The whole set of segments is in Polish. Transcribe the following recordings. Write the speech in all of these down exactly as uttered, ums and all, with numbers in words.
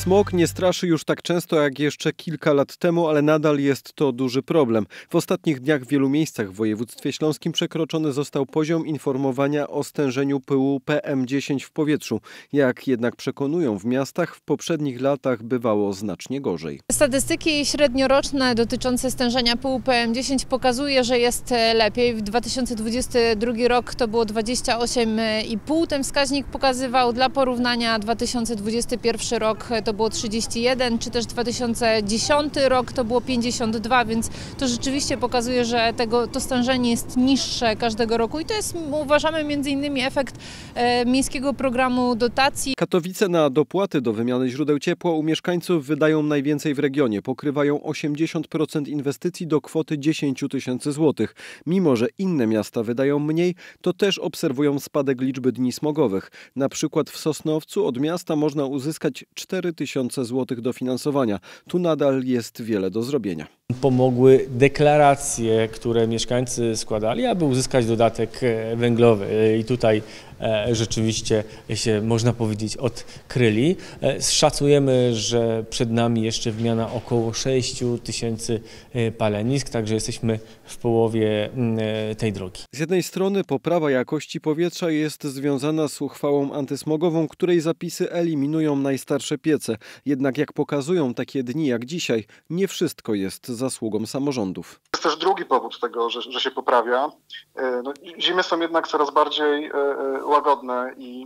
Smog nie straszy już tak często jak jeszcze kilka lat temu, ale nadal jest to duży problem. W ostatnich dniach w wielu miejscach w województwie śląskim przekroczony został poziom informowania o stężeniu pyłu P M dziesięć w powietrzu. Jak jednak przekonują w miastach, w poprzednich latach bywało znacznie gorzej. Statystyki średnioroczne dotyczące stężenia pyłu P M dziesięć pokazuje, że jest lepiej. W dwa tysiące dwudziestym drugim rok to było dwadzieścia osiem i pół. Ten wskaźnik pokazywał dla porównania dwa tysiące dwudziesty pierwszy rok to było trzydzieści jeden, czy też dwa tysiące dziesiąty rok to było pięćdziesiąt dwa, więc to rzeczywiście pokazuje, że tego, to stężenie jest niższe każdego roku i to jest, uważamy, między innymi efekt e, miejskiego programu dotacji. Katowice na dopłaty do wymiany źródeł ciepła u mieszkańców wydają najwięcej w regionie. Pokrywają osiemdziesiąt procent inwestycji do kwoty dziesięć tysięcy złotych. Mimo że inne miasta wydają mniej, to też obserwują spadek liczby dni smogowych. Na przykład w Sosnowcu od miasta można uzyskać cztery tysiące złotych dofinansowania. Tu nadal jest wiele do zrobienia. Pomogły deklaracje, które mieszkańcy składali, aby uzyskać dodatek węglowy. I tutaj rzeczywiście się, można powiedzieć, odkryli. Szacujemy, że przed nami jeszcze wymiana około sześciu tysięcy palenisk, także jesteśmy w połowie tej drogi. Z jednej strony poprawa jakości powietrza jest związana z uchwałą antysmogową, której zapisy eliminują najstarsze piece. Jednak jak pokazują takie dni jak dzisiaj, nie wszystko jest zasługą samorządów. Jest też drugi powód tego, że, że się poprawia. No, zimy są jednak coraz bardziej łagodne i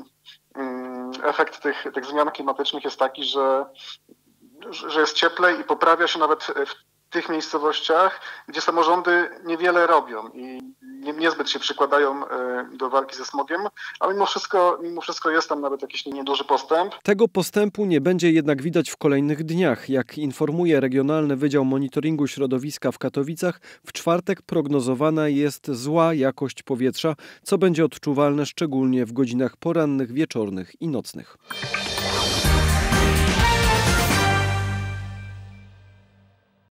efekt tych, tych zmian klimatycznych jest taki, że, że jest cieplej i poprawia się nawet w tych miejscowościach, gdzie samorządy niewiele robią i niezbyt się przykładają do walki ze smogiem, ale mimo wszystko, mimo wszystko jest tam nawet jakiś nieduży postęp. Tego postępu nie będzie jednak widać w kolejnych dniach. Jak informuje Regionalny Wydział Monitoringu Środowiska w Katowicach, w czwartek prognozowana jest zła jakość powietrza, co będzie odczuwalne szczególnie w godzinach porannych, wieczornych i nocnych.